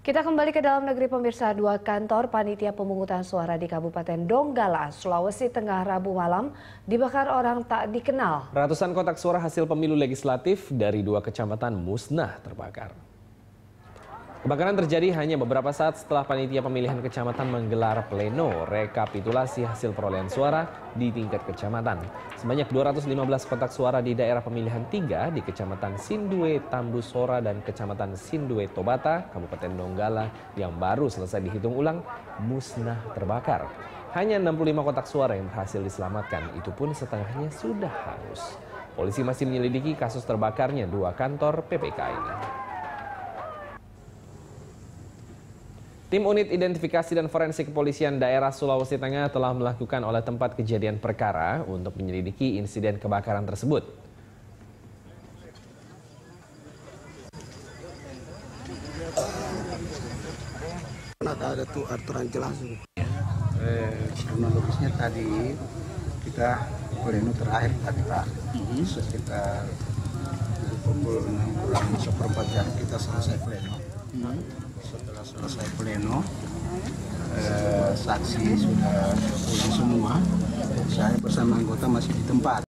Kita kembali ke dalam negeri pemirsa. Dua kantor panitia pemungutan suara di Kabupaten Donggala, Sulawesi Tengah Rabu malam dibakar orang tak dikenal. Ratusan kotak suara hasil pemilu legislatif dari dua kecamatan musnah terbakar. Kebakaran terjadi hanya beberapa saat setelah panitia pemilihan kecamatan menggelar pleno rekapitulasi hasil perolehan suara di tingkat kecamatan. Sebanyak 215 kotak suara di daerah pemilihan 3 di Kecamatan Sindue Tambusora dan Kecamatan Sindue Tobata, Kabupaten Donggala yang baru selesai dihitung ulang musnah terbakar. Hanya 65 kotak suara yang berhasil diselamatkan, itu pun setengahnya sudah hangus. Polisi masih menyelidiki kasus terbakarnya dua kantor PPK ini. Tim Unit Identifikasi dan Forensik Kepolisian Daerah Sulawesi Tengah telah melakukan olah tempat kejadian perkara untuk menyelidiki insiden kebakaran tersebut. Ada tuh aturan jelas. Kronologisnya tadi kita pleno terakhir tadi Pak, sekitar pukul 6:04 jam kita selesai pleno. Setelah selesai pleno, saksi sudah pulang semua. Saya bersama anggota masih di tempat.